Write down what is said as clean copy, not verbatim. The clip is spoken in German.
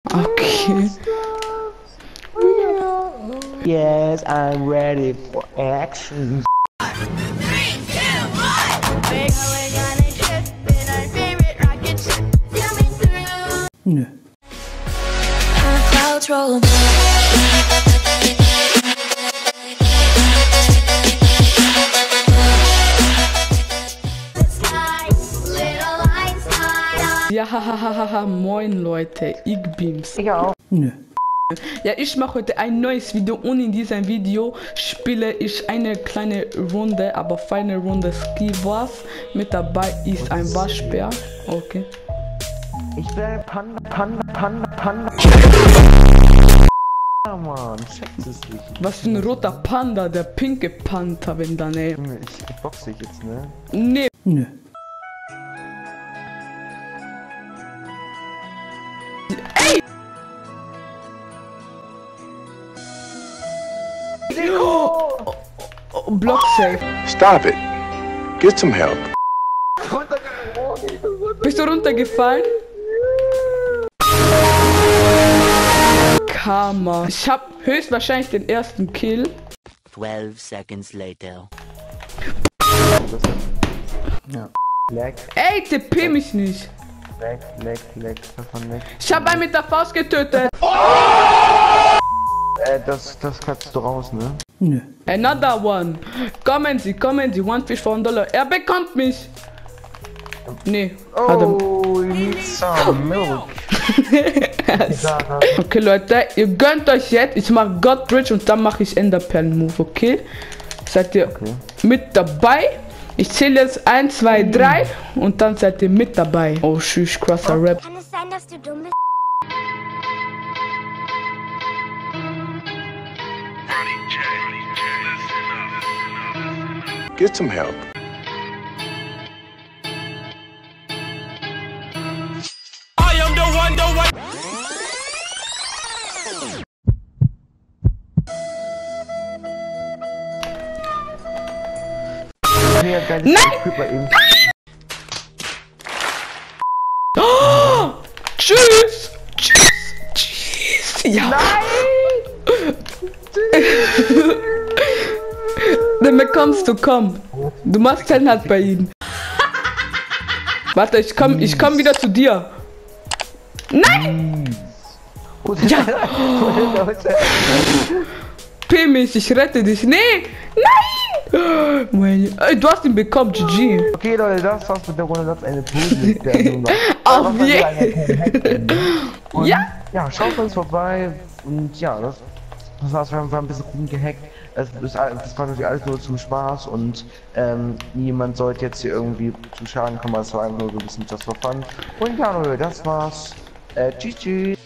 Okay. Yes, I'm ready for action. Nö. Ja, hahaha, moin Leute, ich bin's. Ich auch. Nö. Ja, ich mache heute ein neues Video und in diesem Video spiele ich eine kleine Runde, aber feine Runde Skibers. Mit dabei ist ein Waschbär. Okay. Ich bin ein Panda. Ja, Mann, checkt es nicht. Was für ein roter Panda, der pinke Panther, wenn dann ey. Ich boxe dich jetzt, ne? Nee. Nö. Block safe. Stop it. Get some help. Bist du runtergefallen? Karma. Ich hab höchstwahrscheinlich den ersten Kill. 12 seconds later. Ja. Leck, Ey, TP mich nicht. leck, davon leck. Ich hab einen mit der Faust getötet. Das kannst du raus, ne? Nö. Another one. Kommen Sie, one fish for $1. Er bekommt mich. Nee. Oh, you need some milk. Okay, Leute, ihr gönnt euch jetzt. Ich mach God Bridge und dann mache ich Enderperlen-Move, okay? Seid ihr mit dabei? Ich zähle jetzt 1, 2, 3 und dann seid ihr mit dabei. Oh, tschüss, krasser Rap. Kann es sein, dass du dumm bist? Get some help. I am the one. Nein! Oh, tschüss! Tschüss! Ja! Nein! Dann bekommst du, komm. Du machst dann halt bei ihm. Warte, ich komm wieder zu dir. Nein! Ja! P mich, ich rette dich. Nee! Nein! Ey, du hast ihn bekommen, GG. Okay, Leute, das war's mit der Runde. Das ist eine Positivsendung. Auf jeden Fall. Ja! Ja, schaut uns vorbei. Und ja, das war's. Wir haben ein bisschen rumgehackt. Das war natürlich alles nur zum Spaß und niemand sollte jetzt hier irgendwie zu Schaden kommen. Es war einfach nur so ein bisschen just for fun. Und ja, Leute, das war's. Tschüss.